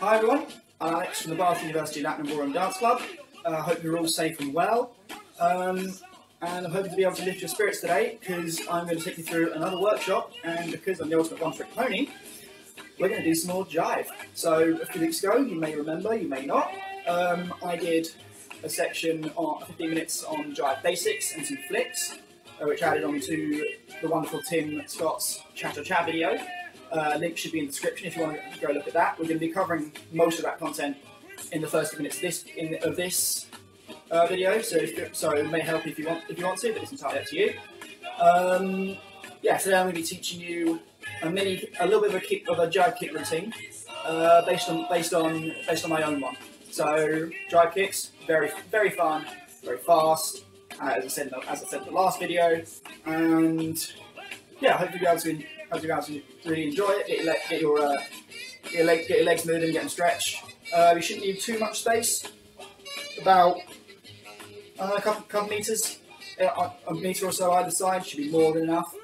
Hi everyone, I'm Alex from the Bath University Latin and Ballroom Dance Club. I hope you're all safe and well, and I'm hoping to be able to lift your spirits today because I'm going to take you through another workshop, and because I'm the ultimate one-trick pony, we're going to do some more Jive. So a few weeks ago, you may remember, you may not, I did a section on 15 minutes on Jive basics and some flicks, which added on to the wonderful Tim Scott's Cha-Cha-Cha video. Link should be in the description if you want to go look at that. We're going to be covering most of that content in the first 2 minutes of this video, so it may help if you want to, but it's entirely up to you. Yeah, today I'm going to be teaching you a little bit of a Jive kick routine based on my own one. So Jive kicks, very fun, very fast, as I said in the last video, and yeah, I hope you'll be able to really enjoy it. Get your legs moving, get them stretched. You shouldn't need too much space, about a couple meters, a meter or so either side should be more than enough.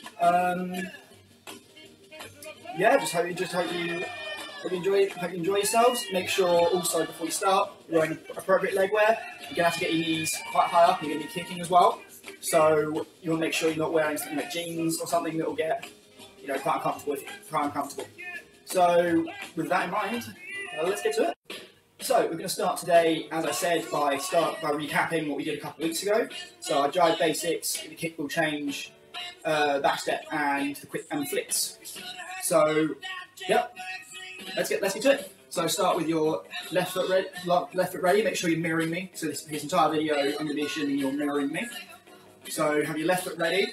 Yeah, hope you enjoy yourselves. Make sure also before you start you're wearing appropriate leg wear. You're gonna have to get your knees quite high up. You're gonna be kicking as well, so you want to make sure you're not wearing something like jeans or something that will get quite uncomfortable. So with that in mind, let's get to it. So we're going to start today, as I said, by recapping what we did a couple of weeks ago. So our Jive basics, the kick will change, back step, and the flicks. So yep, let's get to it. So start with your left foot ready. Make sure you're mirroring me. So this entire video, I'm going to be assuming you're mirroring me. So have your left foot ready.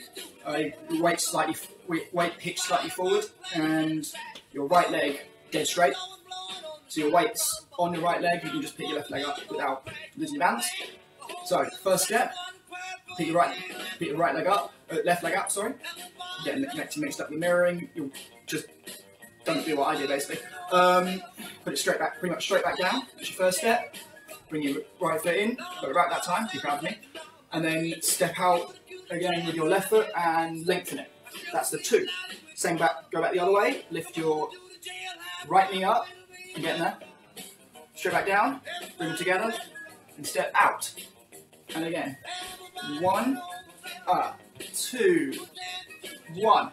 Weight pitched slightly forward, and your right leg dead straight. So your weight's on your right leg. You can just pick your left leg up without losing your balance. So first step, pick your right leg up, left leg up. Sorry, getting mixed up with mirroring. You'll just don't do what I did basically. Put it straight back, pretty much straight back down. That's your first step. Bring your right foot in, but right that time. Be proud of me. And then step out again with your left foot and lengthen it. That's the 2. Same back, go back the other way. Lift your right knee up and get in there. Straight back down, bring them together, and step out. And again, 1, 2, 1,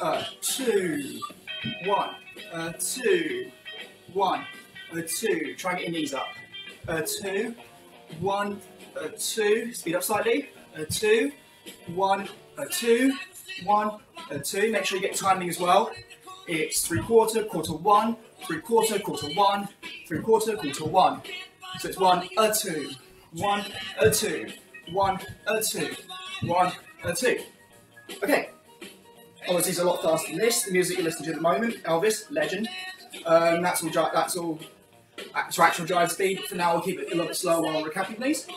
2, 1, 2, 1, 2. Try and get your knees up. 2, 1, 2. Speed up slightly. 2, 1, 2, 1, 2. Make sure you get timing as well. It's 3/4, quarter 1, 3/4, quarter 1, 3/4, quarter 1. So it's 1, 2, 1, 2, 1, 2, 1, 2. Okay. Obviously, it's a lot faster than this. The music you're listening to at the moment, Elvis, legend. That's all. That's actual Jive speed. For now, we'll keep it a little bit slower while we're recapping these.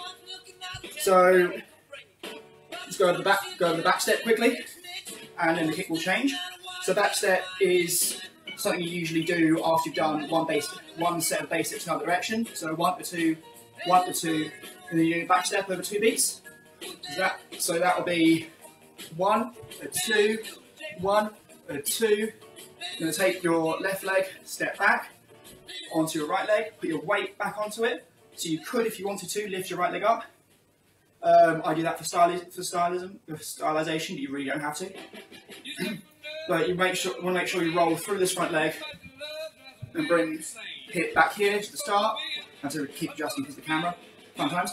So let's go over the back step quickly, and then the kick will change. So back step is something you usually do after you've done one set of basics in another direction. So 1 to 2, 1 to 2, and then you do back step over 2 beats. So that will be 1, 2, 1, 2. You're going to take your left leg, step back onto your right leg, put your weight back onto it. So you could, if you wanted to, lift your right leg up. I do that for stylization, but you really don't have to. But you want to make sure you roll through this front leg and bring hip back here to the start, and to keep adjusting because of the camera sometimes.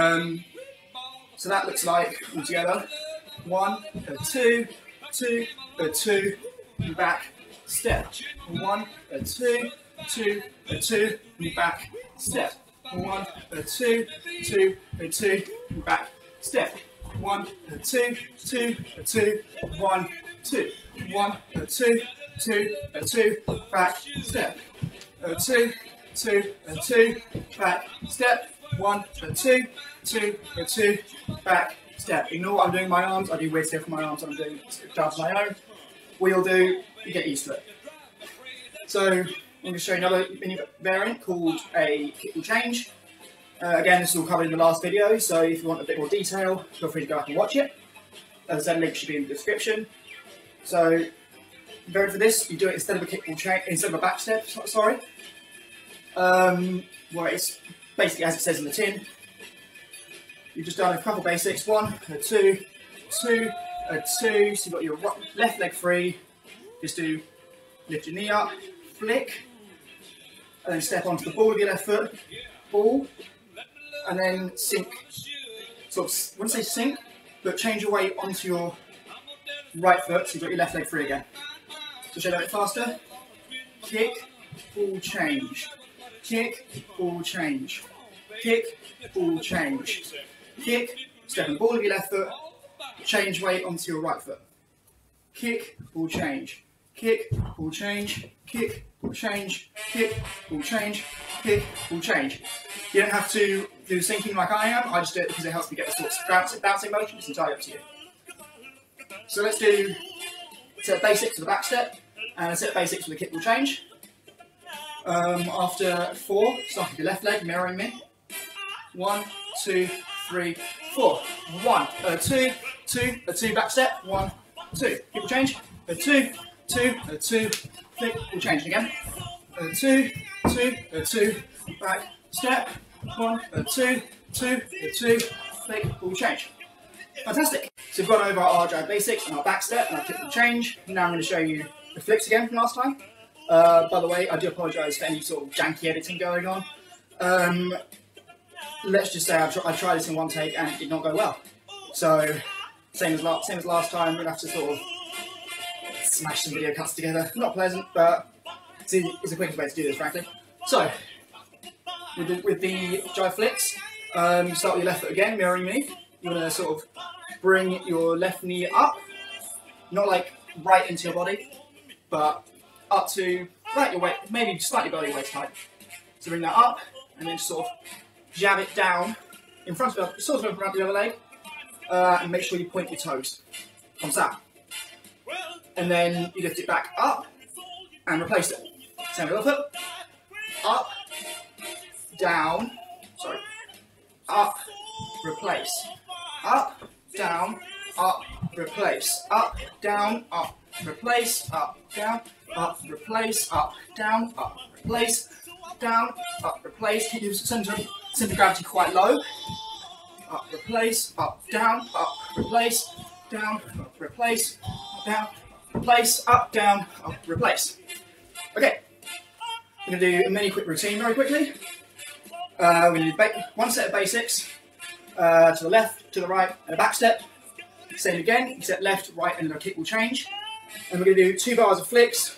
So that looks like all together 1, 2, 2, 2, back step. 1, 2, 2, 2, back step. 1, 2, 2, 2, back step. 1, 2, 2, 2, 1, 2, 1, 2, 2, 2, back step. 2, 2, 2, back step. 1, 2, 2, 2, back step. Ignore what I'm doing with my arms. I do weird stuff with my arms. I'm doing jabs of my own. What you'll do, you get used to it. So I'm going to show you another mini variant called a kick will change. Again, this is all covered in the last video, so if you want a bit more detail, feel free to go back and watch it. As I said, link should be in the description. So, ready for this? You do it instead of a kick will change, instead of a back step, sorry. where it's basically as it says in the tin. You've just done a couple basics, 1, a 2, 2, a 2, so you've got your left leg free, just do lift your knee up, flick, and then step onto the ball of your left foot, ball, and then sink, sort of, I wouldn't say sink, but change your weight onto your right foot, so you've got your left leg free again. So show that a bit faster, kick, ball change, kick, ball change, kick, ball change, kick, step on the ball of your left foot, change weight onto your right foot, kick, ball change, kick, ball change, kick, ball change, kick, ball change, kick, ball change. You don't have to do sinking like I am, I just do it because it helps me get the sort of bouncing motion. It's entirely up to you. So let's do a set of basics for the back step and a set of basics for the kick, ball change. After 4, start with your left leg, mirroring me. 1, 2, 3, 4. 1, a 2, 2, a 2, back step. 1, 2, kick, ball change. A 2, 2, a 2, flick, ball change again. A 2, 2, a 2, back step. 1, a 2, 2, a 2, flick, ball change. Fantastic. So we've gone over our Jive basics and our back step and our kick, ball change. Now I'm going to show you the flicks again from last time. By the way, I do apologise for any sort of janky editing going on. Let's just say I tried this in one take and it did not go well. So, same as last time, we're going to have to sort of smash some video cuts together. Not pleasant, but it's the quickest way to do this, frankly. So, with the Jive flicks, you start with your left foot again, mirroring me. You want to sort of bring your left knee up, not like right into your body, but up to right your weight, maybe slightly below your waist height. So bring that up, and then just sort of jab it down in front of sort of in front of the other leg, and make sure you point your toes. Comes that. And then you lift it back up and replace it. Same with the other foot. Up, down, sorry, up, replace. Up, down, up, replace. Up, down, up, replace. Up, down, up, replace. Up, down, up, replace. Down, up, replace. Keep your centre of gravity quite low. Up, replace. Up, down, replace. Down, up, replace. Down, replace. Up, down, up, replace. Okay. We're going to do a mini quick routine very quickly. We're going to do one set of basics. To the left, to the right, and a back step. Same again, except left, right, and a kick will change. And we're going to do 2 bars of flicks,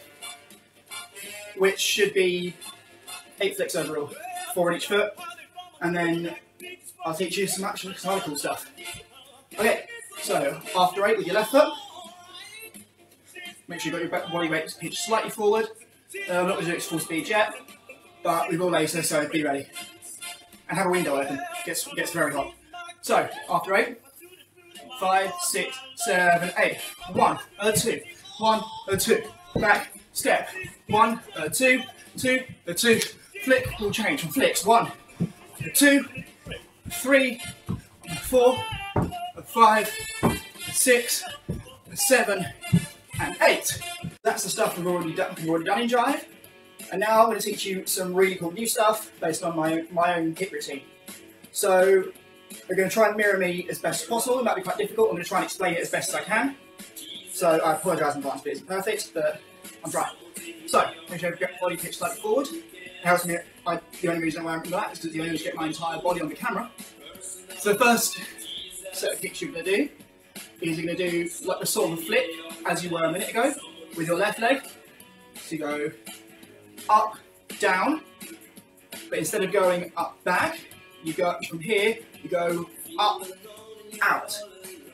which should be 8 flicks overall, 4 on each foot. And then I'll teach you some other cool stuff. Okay, so after 8 with your left foot, make sure you've got your body weight pitched slightly forward. I'm not going to do it to full speed yet, but we've all later, so be ready. And have a window open, gets very hot. So, after 8, 5, 6, 7, 8. 1, a 2, 1, a 2. Back, step. 1, a 2, 2, a 2. Flick, will change from flicks. 1, a 2, 3, a 4, a 5, a 6, a 7, and 8. That's the stuff we've already done in Jive. And now I'm going to teach you some really cool new stuff based on my own kick routine. So, we're going to try and mirror me as best as possible. It might be quite difficult. I'm going to try and explain it as best as I can. So I apologise in advance if it isn't perfect, but I'm trying. So, make sure you get body pitch slightly forward. It helps me. The only reason why I'm doing that is because the only way to get my entire body on the camera. So the first set of kicks you're going to do is you're going to do like the sort of flick as you were a minute ago with your left leg. So you go up, down, but instead of going up, back, you go from here, you go up, out. So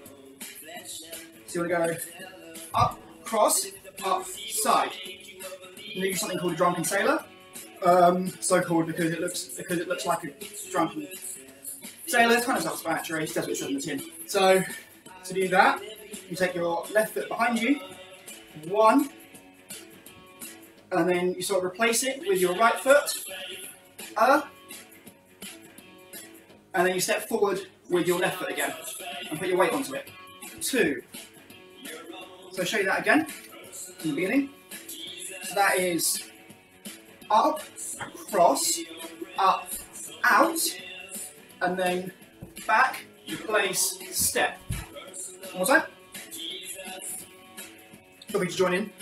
you want to go up, cross, up, side. You use something called a drunken sailor. So called because it looks like a drunken sailor. It's kind of self-explanatory. That's what it says in the tin. So to do that, you take your left foot behind you, 1, and then you sort of replace it with your right foot, and then you step forward with your left foot again and put your weight onto it. 2. So I'll show you that again in the beginning. So that is up, cross, up, out, and then back, replace, step. One more time. Feel free to join in.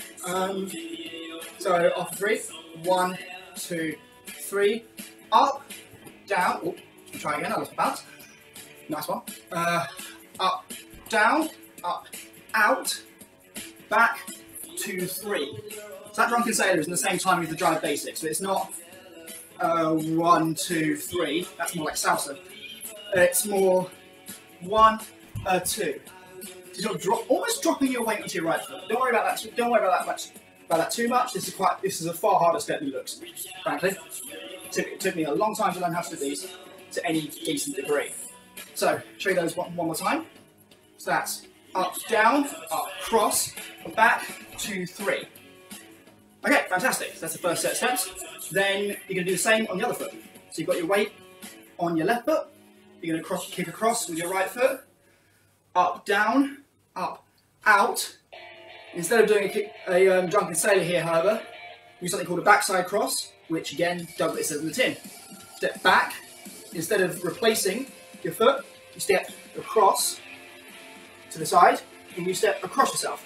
So after 3, 1, 2, 3, up, down. Oh, try again. A little bounce. Nice one. Up, down, up, out, back, 2, 3. So that drunken sailor is in the same time as the Jive basic. So it's not 1, 2, 3. That's more like salsa. It's more 1, 2. So you're almost dropping your weight onto your right foot. Don't worry about that. Don't worry about that too much. This is a far harder step than it looks. Frankly, it took me a long time to learn how to do these to any decent degree. So show you those one more time. So that's up, down, up, cross, back, 2, 3. Okay, fantastic. So that's the first set of steps. Then you're going to do the same on the other foot. So you've got your weight on your left foot. You're going to kick across with your right foot. Up, down, up, out. Instead of doing a drunken sailor here, however, do something called a backside cross, which again does what it says in the tin. Step back. Instead of replacing your foot, you step across to the side, and you step across yourself.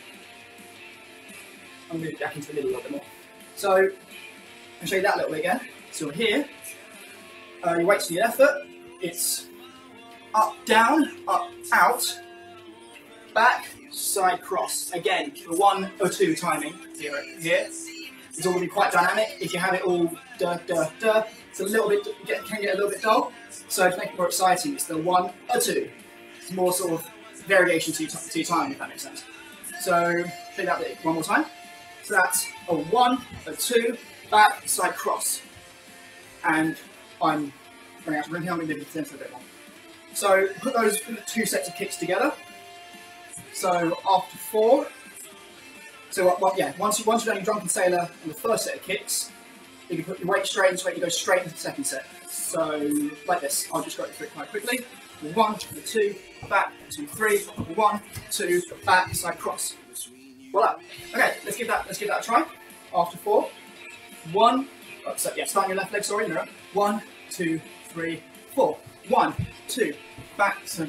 I'll move it back into the middle a little bit more. So, I'll show you that a little bit again. So here, your weight's on your left foot. It's up, down, up, out, back, side cross. Again, the 1 or 2 timing here. It's all going to be quite dynamic. If you have it all it's a little bit can get a little bit dull. So to make it more exciting, it's the 1 or 2. It's more sort of variation to your timing, if that makes sense. So show you that bit one more time. So that's a 1, a 2, back, side cross. And I'm running out of room here. I'm going to leave it for a bit more. So put those 2 sets of kicks together. So after 4, once you've done your drunken sailor and the first set of kicks, you can put your weight straight into it. You go straight into the second set. So like this. I'll just go through it quite quickly. 1, 2, back, 2, 3. 1, 2, back, side cross. Voila. Okay, let's give that a try. After 4, 1. Start on your left leg. Sorry, no. 1, 2, 3, 4. 1, 2, back, side,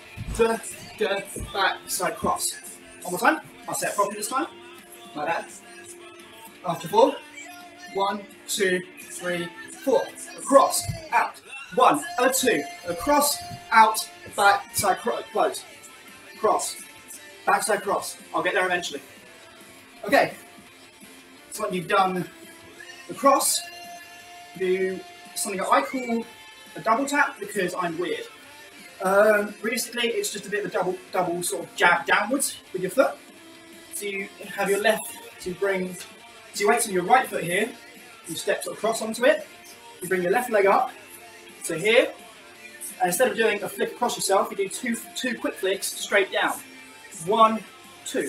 back, side cross. One more time. I'll set it properly this time. Like that. After 4, 1, 2, 3, 4. Across, out. 1, 2. Across, out, back, side, close. Cross, back, side, cross. I'll get there eventually. Okay. So when you've done the cross, do something that I call a double tap because I'm weird. Realistically, it's just a bit of a double sort of jab downwards with your foot. So you have your left, so you wait till your right foot here, you step sort of across onto it, you bring your left leg up to here, and instead of doing a flick across yourself, you do two quick flicks straight down. 1, 2.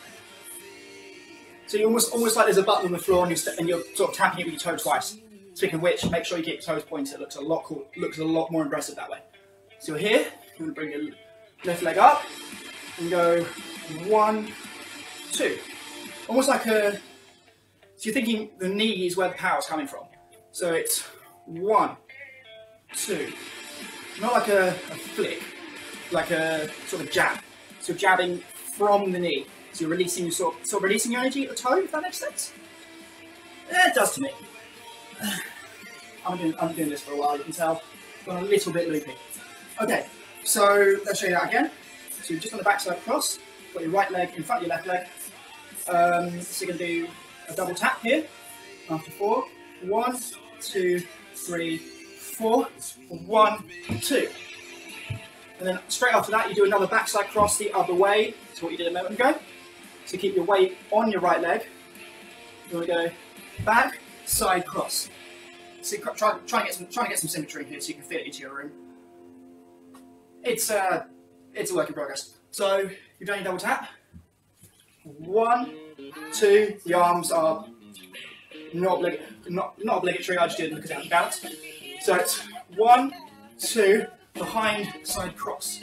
So you almost like there's a button on the floor and you're sort of tapping it with your toe twice. Speaking of which, make sure you keep your toes pointed. It looks a lot cool. Looks a lot more impressive that way. So you're here, you're going to bring your left leg up and go 1, 2. Almost like so you're thinking the knee is where the power's coming from. So it's 1, 2. Not like a flick, like a sort of jab. So you're jabbing from the knee. So you're releasing sort of releasing your energy at the toe, if that makes sense. It does to me. I'm doing this for a while, you can tell. Got a little bit loopy. Okay, so let's show you that again. So you're just on the backside cross, got your right leg in front of your left leg. So you're going to do a double tap here. After 4, 1, 2, 3, 4, 1, 2. And then straight after that, you do another backside cross the other way to what you did a moment ago. So keep your weight on your right leg. You want to go back, side cross. So try to get some symmetry here so you can fit it into your room. It's a work in progress. So you've done your double tap. 1, 2. The arms are not obligatory. I just did it because it has balance. So it's 1, 2. Behind side cross.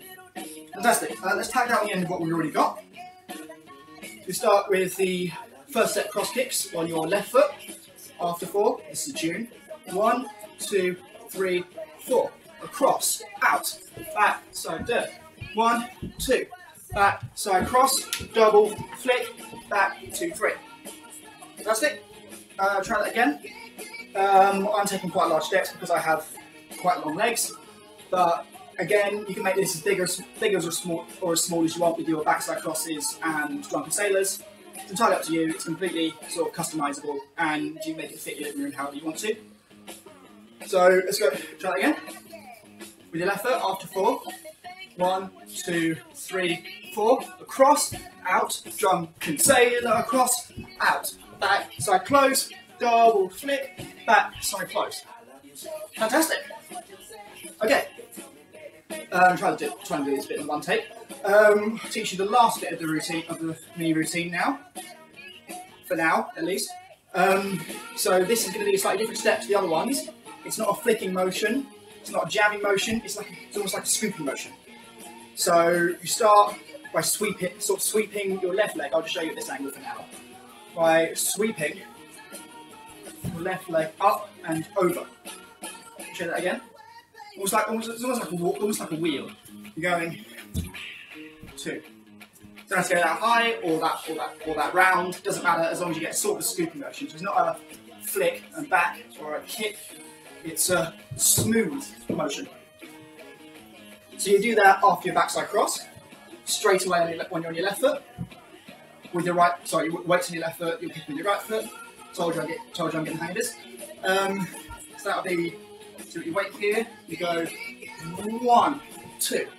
Fantastic. Let's tack out the end of what we've already got. We start with the first set cross kicks on your left foot. After 4, this is a tune. 1, 2, 3, 4. Across, out, back, side, dirt. 1, 2. Back, side, cross, double, flick, back, 2, 3. Fantastic. Try that again. I'm taking quite large steps because I have quite long legs. But again, you can make this as big or as small as you want with your backside crosses and drunken sailors. It's entirely up to you. It's completely sort of customizable, and you make it fit your living room however you want to. So let's go. Try that again. With your left foot after 4. 1, 2, 3, 4. Across, out, drunken sailor, across, out, back, side close, double flick, back, side close. Fantastic. Okay. Try to do this bit in one take. I'll teach you the last bit of the routine, of the mini routine now. For now, at least. So this is going to be a slightly different step to the other ones. It's not a flicking motion. It's not a jabbing motion. It's almost like a scooping motion. So you start by sweeping your left leg. I'll just show you at this angle for now. By sweeping your left leg up and over. Show that again. It's almost like a wheel. You're going 2. Don't have to go that high or that round. Doesn't matter as long as you get sort of a scooping motion. So it's not a flick and back or a kick. It's a smooth motion. So you do that after your backside cross, straight away when you're on your left foot. With your right, sorry, weights on your left foot, you'll kick with your right foot. Told you I'm getting the hang of this. So that'll be, so you weight here, you go 1, 2.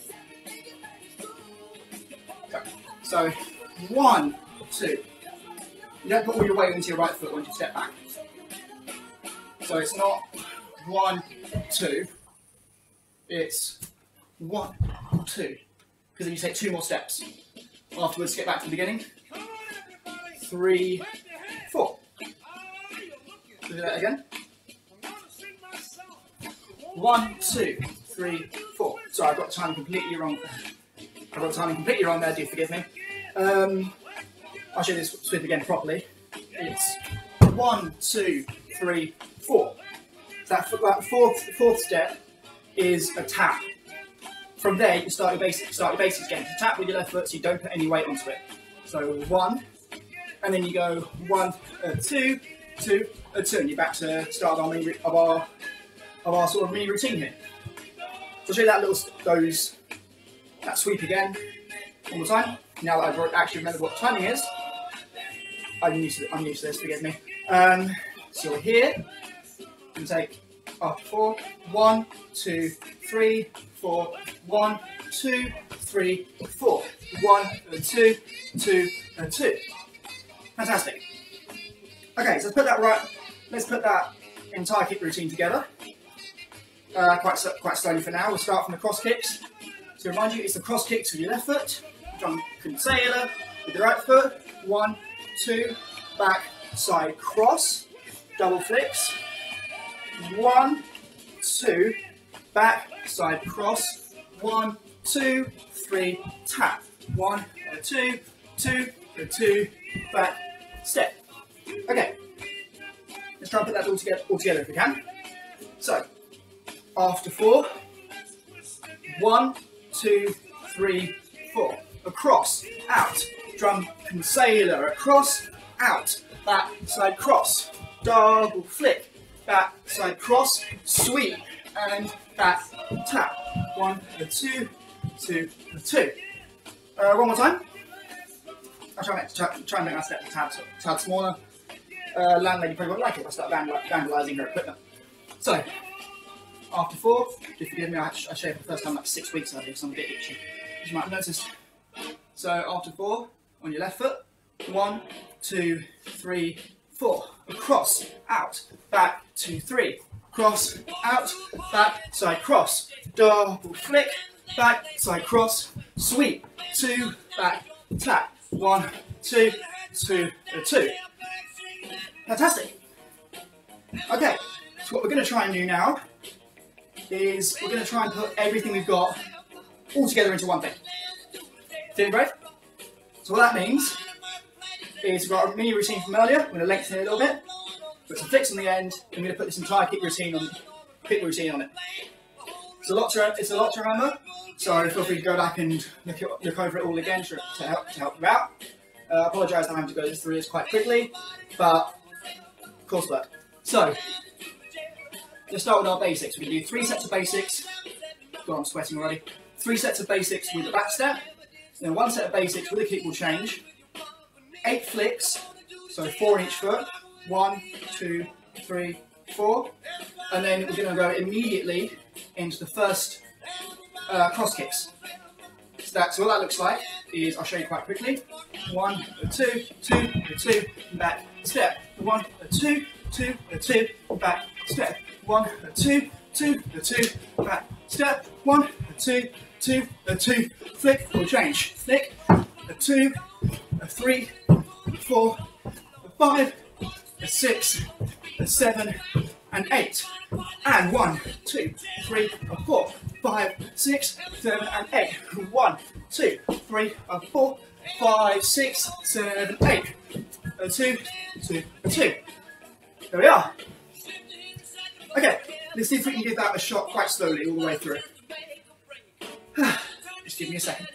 Okay. So 1, 2. You don't put all your weight into your right foot once you step back. So it's not 1, 2. It's 1, 2. Because then you take 2 more steps. Afterwards, to get back to the beginning. 3, 4. Do that again. 1, 2, 3, 4. Sorry, I've got the timing completely wrong. There. Do forgive me. I'll show you this sweep again properly. It's 1, 2, 3, 4. So that fourth step is a tap. From there, you start your basics again. You tap with your left foot so you don't put any weight onto it. So 1, and then you go 1, 2, 2, 2, and you're back to start of our sort of mini routine here. So I'll show you that sweep again, one more time. Now that I've actually remembered what timing is, I'm used to this, forgive me. So we're here, and take after 4, 1, 2, 3, 4, 1, 2, 3, 4, 1, 2, 2, 2. Fantastic. Okay, so let's put that entire kick routine together. Quite slowly for now. We'll start from the cross kicks. To remind you, it's the cross kicks with your left foot, drunken sailor with the right foot. 1, 2, back, side, cross, double flicks. 1, 2, back, side, cross. 1, 2, 3, tap. 1, 2, 2, 2, back, step. Okay, let's try and put that all together if we can. So, after 4, 1, 2, 3, 4. Across, out, drunken sailor, across, out, back, side, cross, double flick, back, side, cross, sweep, and back, tap. 1, 2, 2, 2. One more time. I'll try and make my step a tad smaller. Landlady probably won't like it if I start vandalising her equipment. So, after 4, do forgive me, I shaved for the first time in like 6 weeks earlier, so I'm a bit itchy, as you might have noticed. So after 4, on your left foot, 1, 2, 3, 4. Across, out, back, 2, 3. Cross, out, back, side, cross. Double flick, back, side, cross. Sweep, 2, back, tap. 1, 2, 2, 2. Fantastic. Okay, so what we're going to try and do now is we're going to try and put everything we've got all together into one thing. Feeling brave? So what that means is we've got a mini routine from earlier. I'm going to lengthen it a little bit, put some flicks on the end. I'm going to put this entire kick routine on it. It's a lot to remember, so feel free to go back and look over it all again to help you out. I apologise that I'm having to go through this quite quickly, but coursework. So, let's start with our basics. We can do 3 sets of basics. God, I'm sweating already. 3 sets of basics with a back step, then 1 set of basics with a kick will change. 8 flicks, so 4 on each foot. 1, 2, 3, 4. And then we're going to go immediately into the first cross kicks. So what that looks like is, I'll show you quite quickly. 1, 2, 2, 2, back, step. 1, 2, 2, 2, back, step. 1, 2, 2, 2, back, step. 1, 2, 2, 2, flick, will change. Flick, 2, 3, 4, 5, 6, 7, and 8. And 1, 2, 3, 4, 5, 6, 7, and 8. 1, 2, 3, 4, 5, 6, 7, 8. 2, 2, 2. There we are. Okay, let's see if we can give that a shot quite slowly all the way through. Just give me a second.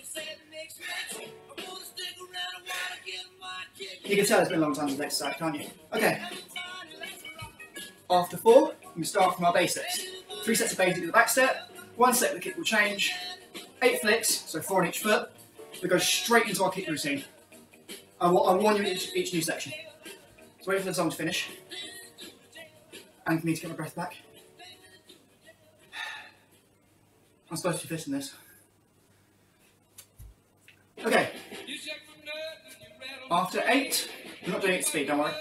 You can tell it's been a long time since I've exercised, can't you? Okay. After 4, we start from our basics. 3 sets of basics with the back step, 1 set with the kick will change, 8 flicks, so 4 on each foot. We go straight into our kick routine. I warn you each new section. So wait for the song to finish. And for me to get my breath back. I'm supposed to be fitting this. Okay. After 8, we're not doing it at speed, don't worry.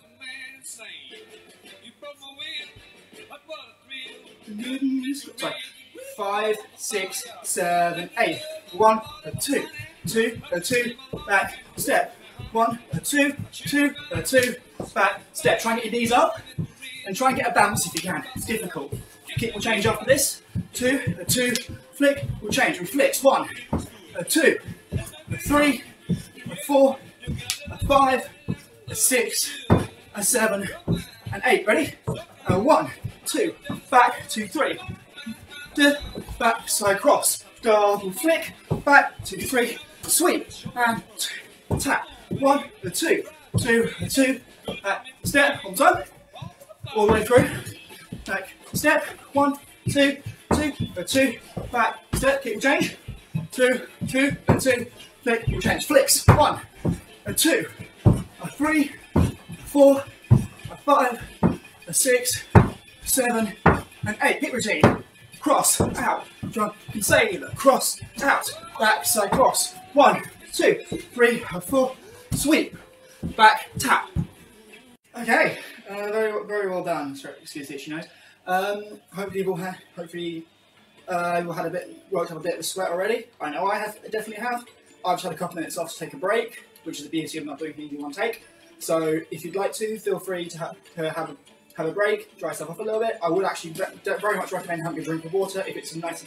Sorry. 5, 6, 7, 8. 1, 2, 2, 2, back, step. 1, 2, 2, 2, back, step. Try and get your knees up and try and get a bounce if you can. It's difficult. Kick will change after this. 2, 2, flick will change. We flicks. 1, 2, 3, 4, 5, 6, 7, and 8. Ready? 1, 2, back, 2, 3. Back, side cross. Double flick. Back, 2, 3. Sweep. And tap. 1, 2, 2, 2. Back, step. On time. All the way through. Back, step. 1, 2, 2, 2. Back, step. Kick will change. 2, 2, 2. Flick will change. Flicks. 1, 2, 3, 4, 5, 6, 7, and 8. Hip routine. Cross, out, jump, save, cross, out, back, side cross. 1, 2, 3, 4, sweep, back, tap. Okay, very well done. Sorry, excuse the itchy nose. Hopefully you'll have worked up a bit of a sweat already. I know I definitely have. I've just had a couple minutes off to take a break, which is the beauty of not doing things in one take. So if you'd like to, feel free to have a break, dry yourself off a little bit. I would actually very much recommend having a drink of water if it's a nicer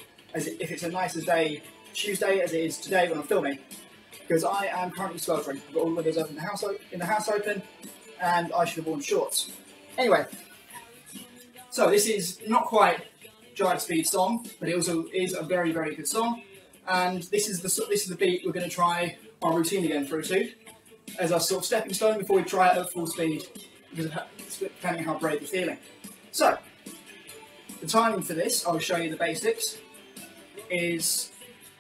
day, Tuesday as it is today when I'm filming, because I am currently sweltering. I've got all the windows open in the house open, and I should have worn shorts. Anyway, so this is not quite Jive Speed song, but it also is a very, very good song, and this is the beat we're going to try our routine again through to, as our sort of stepping stone before we try it at full speed, depending on how brave you're feeling. So, the timing for this, I'll show you the basics, is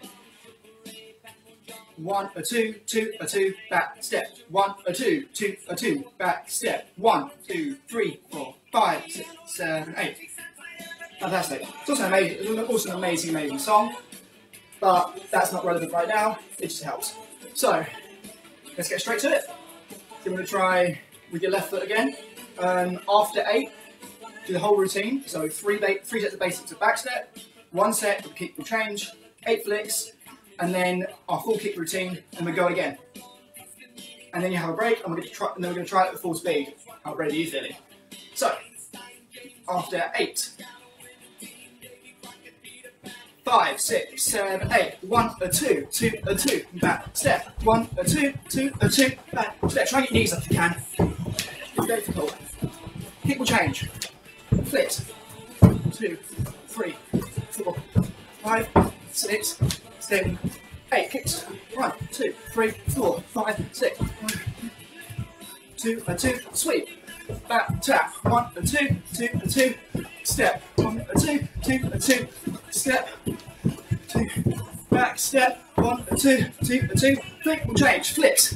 1, 2, 2, 2, back, step. 1, 2, 2, 2, back, step. 1, 2, 3, 4, 5, 6, 7, 8. Fantastic. It's also an amazing song, but that's not relevant right now, it just helps. So, let's get straight to it. So we're going to try with your left foot again. After 8, do the whole routine. So 3 sets of basics of back step, 1 set of kick will change, 8 flicks, and then our full kick routine, and we go again. And then you have a break, and we're going to try it at full speed. How brave are you feeling? So, after 8, 5, 6, 7, 8. 1, a 2, 2, a 2. Back step. 1, a 2, 2, a 2. Back step. Try and get your knees up if you can. It's difficult. Kick will change. Flips. 2, 3, 4, 5, 6, 7, 8. Kicks. 1, 2, 3, 4, 5, 6. 1, 2, a 2. Sweep. Back tap. 1, a 2, 2, a 2. Step. 1, a 2, 2, a 2. Step. 2. Back step. 1, a 2, 2, a 2. Kick will change. Flips.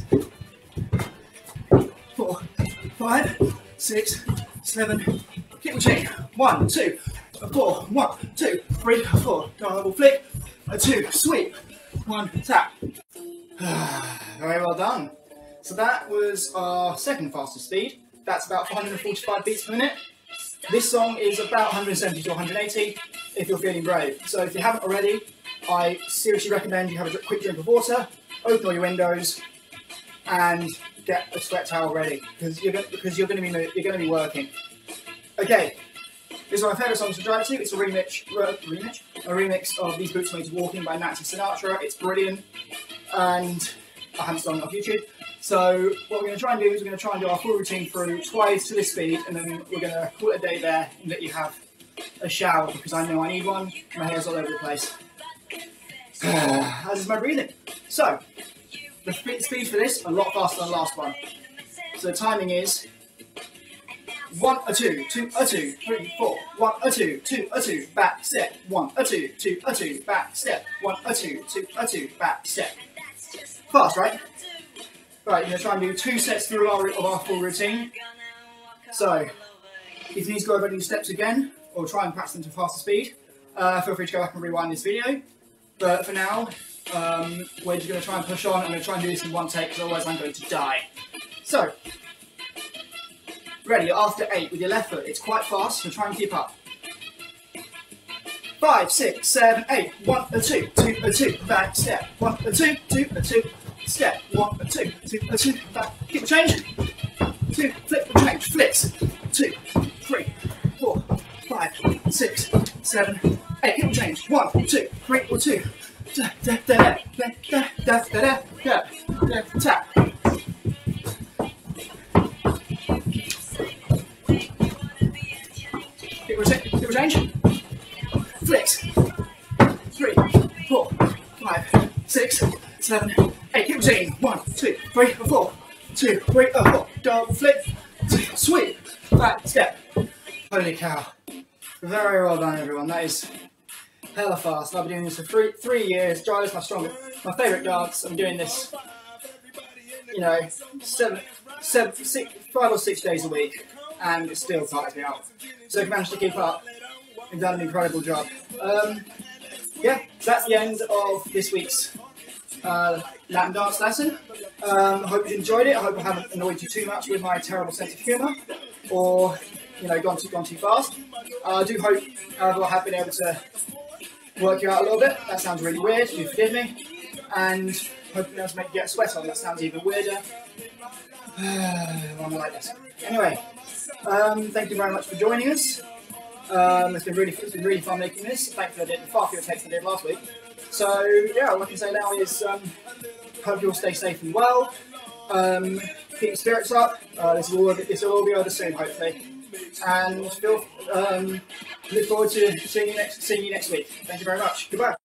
4, 5, 6, 7. Kick will change. 1, 2, 4. 1, 2, 3, 4. Double flick. A 2. Sweep. 1. Tap. Very well done. So that was our second fastest speed. That's about 445 beats per minute. This song is about 170 to 180 if you're feeling brave. So if you haven't already, I seriously recommend you have a quick drink of water, open all your windows, and get a sweat towel ready because you're going to be working. Okay, this is one of my favourite songs to drive to. It's a remix of These Boots Made to Walking by Nancy Sinatra. It's brilliant, and I haven't sung it off YouTube. So what we're going to try and do is we're going to try and do our full routine through twice to this speed, and then we're going to call it a day there and let you have a shower because I know I need one. My hair's all over the place. As is my breathing. So the speed for this a lot faster than the last one. So the timing is 1, a 2, 2, a 2, 3, 4. 1, a 2, 2, a 2, back step. 1, a 2, 2, a 2, back step. 1, a 2, 2, a 2, back step. Fast, right? Right, you're going to try and do 2 sets through our full routine. So, if you need to go over these steps again, or try and practice them to faster speed, feel free to go back and rewind this video. But for now, we're just going to try and push on. I'm going to try and do this in one take, because otherwise I'm going to die. So, ready, after 8 with your left foot. It's quite fast, so try and keep up. 5, 6, 7, 8. 1, a 2, 2, a 2, back step. 1, a 2, 2, a 2. Step. 1, a 2, 2, a 2, back. Keep the change. 2, flip the change. Flips. 2, 3, 4, 5, 6, 7, 8. Keep the change. 1, 2, 3, or 2. Da da da da da da da da da. Tap. Keep the change. Flicks. 3, 4, 5, 6, 7, 8. Keep routine. 1, 2, 3, 4. 2, 3, 4. Double flip. Sweep. Back step. Holy cow. Very well done, everyone. That is hella fast. I've been doing this for 3 years. Jive is my favourite dance. I'm doing this, you know, 5 or 6 days a week, and it still tires me out. So if you managed to keep up, you've done an incredible job. Yeah, so that's the end of this week's Latin dance lesson. I hope you enjoyed it. I hope I haven't annoyed you too much with my terrible sense of humour, or gone too fast. I do hope, however, I have been able to work you out a little bit. That sounds really weird. Do forgive me, and hope you'll be able to make you get a sweat on. That sounds even weirder. I'm like this. Anyway, thank you very much for joining us. It's been really fun making this. Thankfully, I did far fewer takes than I did last week. So yeah, all I can say now is hope you'll stay safe and well. Keep your spirits up. This will all be over soon, hopefully. And look forward to seeing you next week. Thank you very much. Goodbye.